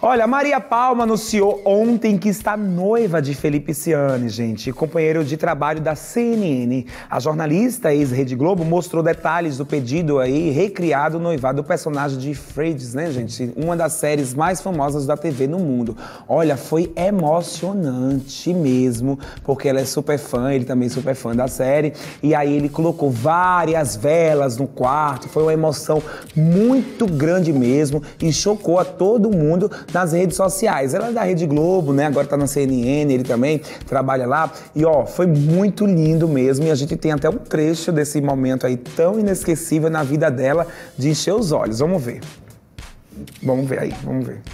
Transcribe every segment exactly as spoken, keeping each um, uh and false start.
Olha, a Maria Palma anunciou ontem que está noiva de Felipe Ciani, gente, companheiro de trabalho da C N N. A jornalista ex-Rede Globo mostrou detalhes do pedido aí, recriado o noivado do personagem de Friends, né, gente? Uma das séries mais famosas da T V no mundo. Olha, foi emocionante mesmo, porque ela é super fã, ele também é super fã da série. E aí ele colocou várias velas no quarto, foi uma emoção muito grande mesmo e chocou a todo mundo nas redes sociais. Ela é da Rede Globo, né? Agora tá na C N N, ele também trabalha lá. E ó, foi muito lindo mesmo. E a gente tem até um trecho desse momento aí tão inesquecível na vida dela de encher os olhos. Vamos ver. Vamos ver aí, vamos ver.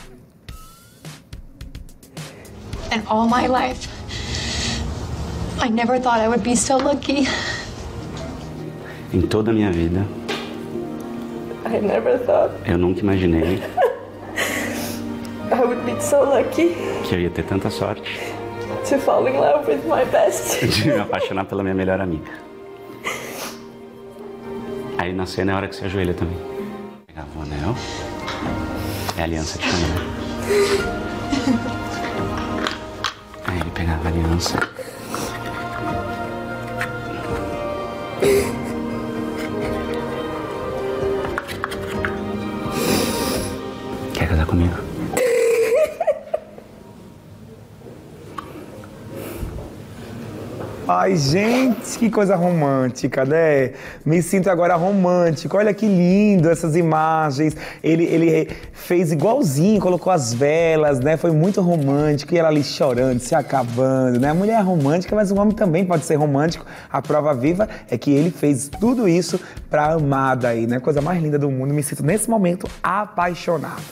And all my life, I never thought I would be so lucky. Em toda a minha vida, I never thought eu nunca imaginei I would be so lucky que eu ia ter tanta sorte to fall in love with my best. de me apaixonar pela minha melhor amiga. Aí na cena é a hora que você ajoelha também. Pegava o anel, é a aliança de família. Aí ele pegava a aliança. Quer casar comigo? Ai, gente, que coisa romântica, né? Me sinto agora romântico. Olha que lindo essas imagens. Ele, ele fez igualzinho, colocou as velas, né? Foi muito romântico. E ela ali chorando, se acabando, né? A mulher é romântica, mas o homem também pode ser romântico. A prova viva é que ele fez tudo isso pra amada aí, né? Coisa mais linda do mundo. Me sinto nesse momento apaixonado.